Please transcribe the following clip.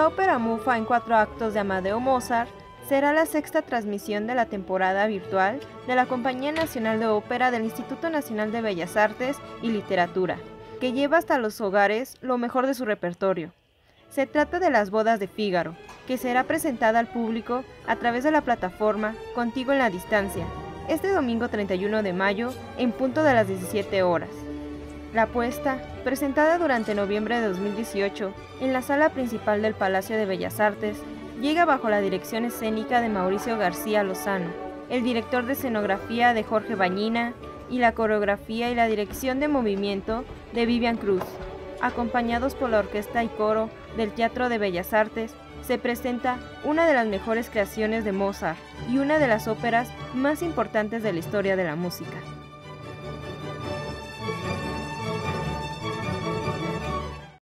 La ópera Mufa en 4 actos de Amadeo Mozart será la sexta transmisión de la temporada virtual de la Compañía Nacional de Ópera del Instituto Nacional de Bellas Artes y Literatura, que lleva hasta los hogares lo mejor de su repertorio. Se trata de Las bodas de Fígaro, que será presentada al público a través de la plataforma Contigo en la Distancia, este domingo 31 de mayo en punto de las 17 horas. La puesta, presentada durante noviembre de 2018 en la sala principal del Palacio de Bellas Artes, llega bajo la dirección escénica de Mauricio García Lozano, el director de escenografía de Jorge Bañina y la coreografía y la dirección de movimiento de Vivian Cruz. Acompañados por la orquesta y coro del Teatro de Bellas Artes, se presenta una de las mejores creaciones de Mozart y una de las óperas más importantes de la historia de la música.